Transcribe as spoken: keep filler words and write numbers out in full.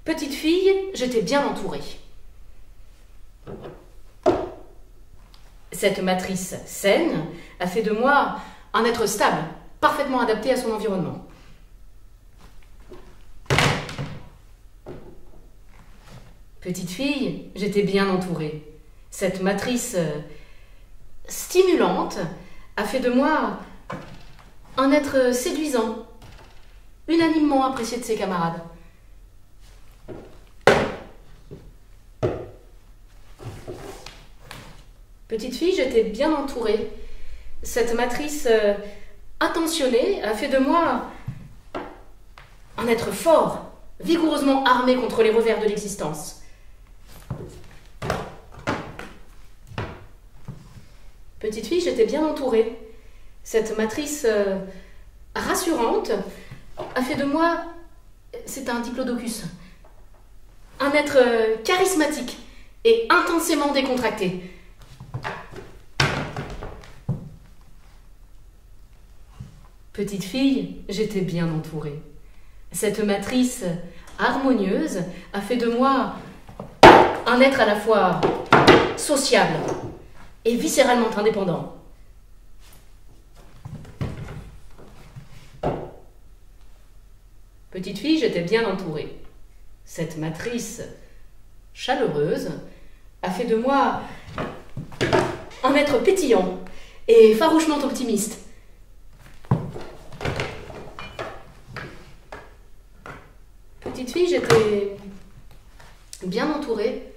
Petite fille, j'étais bien entourée. Cette matrice saine a fait de moi un être stable, parfaitement adapté à son environnement. Petite fille, j'étais bien entourée. Cette matrice stimulante a fait de moi un être séduisant, unanimement apprécié de ses camarades. Petite fille, j'étais bien entourée. Cette matrice euh, attentionnée a fait de moi un être fort, vigoureusement armé contre les revers de l'existence. Petite fille, j'étais bien entourée. Cette matrice euh, rassurante a fait de moi, c'est un diplodocus, un être euh, charismatique et intensément décontracté. Petite fille, j'étais bien entourée. Cette matrice harmonieuse a fait de moi un être à la fois sociable et viscéralement indépendant. Petite fille, j'étais bien entourée. Cette matrice chaleureuse a fait de moi un être pétillant et farouchement optimiste. Petite fille, j'étais bien entourée.